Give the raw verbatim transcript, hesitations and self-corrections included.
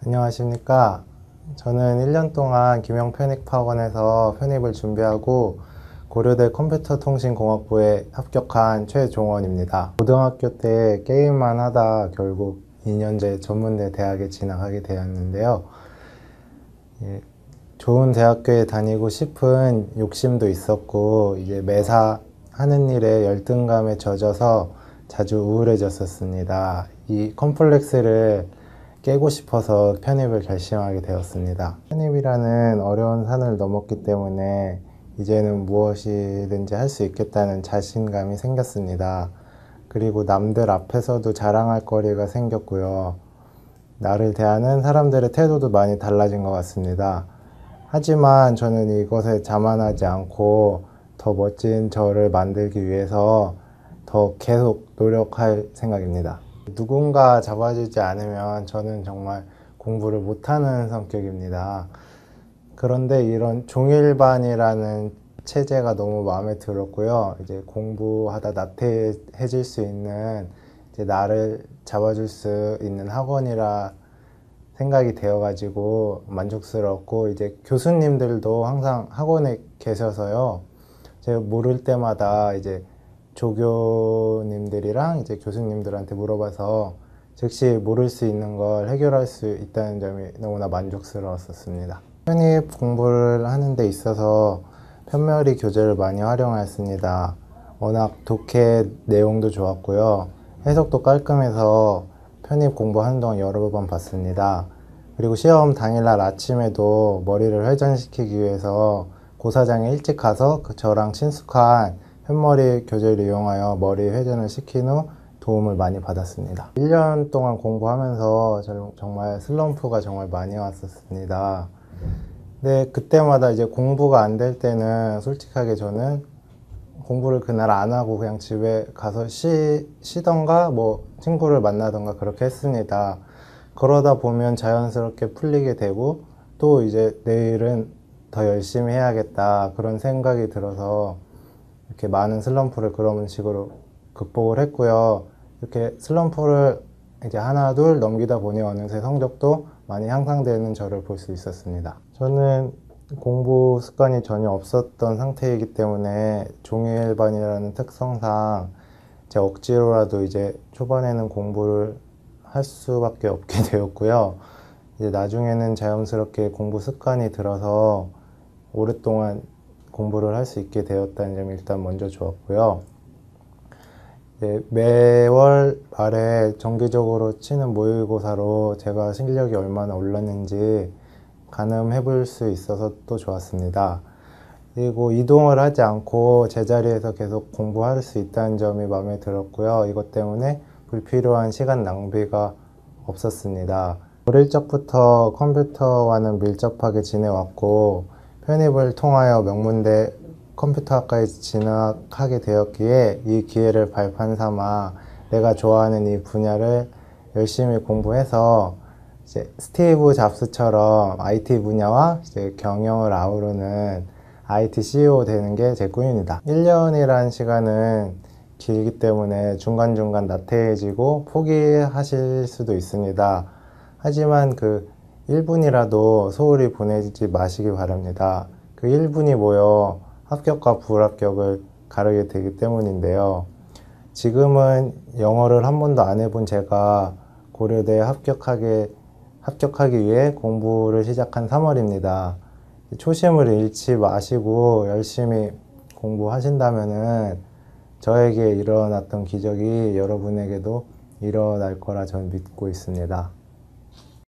안녕하십니까. 저는 일 년 동안 김영편입학원에서 편입을 준비하고 고려대 컴퓨터통신공학부에 합격한 최종원입니다. 고등학교 때 게임만 하다 결국 이 년제 전문대 대학에 진학하게 되었는데요. 예, 좋은 대학교에 다니고 싶은 욕심도 있었고 이제 매사 하는 일에 열등감에 젖어서 자주 우울해졌었습니다. 이 컴플렉스를 깨고 싶어서 편입을 결심하게 되었습니다. 편입이라는 어려운 산을 넘었기 때문에 이제는 무엇이든지 할 수 있겠다는 자신감이 생겼습니다. 그리고 남들 앞에서도 자랑할 거리가 생겼고요. 나를 대하는 사람들의 태도도 많이 달라진 것 같습니다. 하지만 저는 이것에 자만하지 않고 더 멋진 저를 만들기 위해서 더 계속 노력할 생각입니다. 누군가 잡아주지 않으면 저는 정말 공부를 못하는 성격입니다. 그런데 이런 종일반이라는 체제가 너무 마음에 들었고요. 이제 공부하다 나태해질 수 있는 이제 나를 잡아줄 수 있는 학원이라 생각이 되어가지고 만족스럽고, 이제 교수님들도 항상 학원에 계셔서요. 제가 모를 때마다 이제 조교님들이랑 이제 교수님들한테 물어봐서 즉시 모를 수 있는 걸 해결할 수 있다는 점이 너무나 만족스러웠었습니다. 편입 공부를 하는 데 있어서 편머리 교재를 많이 활용하였습니다. 워낙 독해 내용도 좋았고요. 해석도 깔끔해서 편입 공부하는 동안 여러 번 봤습니다. 그리고 시험 당일날 아침에도 머리를 회전시키기 위해서 고사장에 일찍 가서 그 저랑 친숙한 편머리 교재를 이용하여 머리 회전을 시킨 후 도움을 많이 받았습니다. 일 년 동안 공부하면서 정말 슬럼프가 정말 많이 왔었습니다. 근데 그때마다 이제 공부가 안 될 때는 솔직하게 저는 공부를 그날 안 하고 그냥 집에 가서 쉬, 쉬던가 뭐 친구를 만나던가 그렇게 했습니다. 그러다 보면 자연스럽게 풀리게 되고, 또 이제 내일은 더 열심히 해야겠다 그런 생각이 들어서 이렇게 많은 슬럼프를 그런 식으로 극복을 했고요. 이렇게 슬럼프를 이제 하나 둘 넘기다 보니 어느새 성적도 많이 향상되는 저를 볼 수 있었습니다. 저는 공부 습관이 전혀 없었던 상태이기 때문에 종이일반이라는 특성상 제 억지로라도 이제 초반에는 공부를 할 수밖에 없게 되었고요. 이제 나중에는 자연스럽게 공부 습관이 들어서 오랫동안 공부를 할 수 있게 되었다는 점이 일단 먼저 좋았고요. 네, 매월 말에 정기적으로 치는 모의고사로 제가 실력이 얼마나 올랐는지 가늠해 볼 수 있어서 또 좋았습니다. 그리고 이동을 하지 않고 제자리에서 계속 공부할 수 있다는 점이 마음에 들었고요. 이것 때문에 불필요한 시간 낭비가 없었습니다. 어릴 적부터 컴퓨터와는 밀접하게 지내왔고, 편입을 통하여 명문대 컴퓨터학과에 진학하게 되었기에 이 기회를 발판 삼아 내가 좋아하는 이 분야를 열심히 공부해서 이제 스티브 잡스처럼 아이티 분야와 이제 경영을 아우르는 아이티 씨이오 되는 게 제 꿈입니다. 일 년이란 시간은 길기 때문에 중간중간 나태해지고 포기하실 수도 있습니다. 하지만 그 일 분이라도 소홀히 보내지 마시기 바랍니다. 그 일 분이 모여 합격과 불합격을 가르게 되기 때문인데요. 지금은 영어를 한 번도 안 해본 제가 고려대에 합격하게, 합격하기 위해 공부를 시작한 삼월입니다. 초심을 잃지 마시고 열심히 공부하신다면은 저에게 일어났던 기적이 여러분에게도 일어날 거라 저는 믿고 있습니다.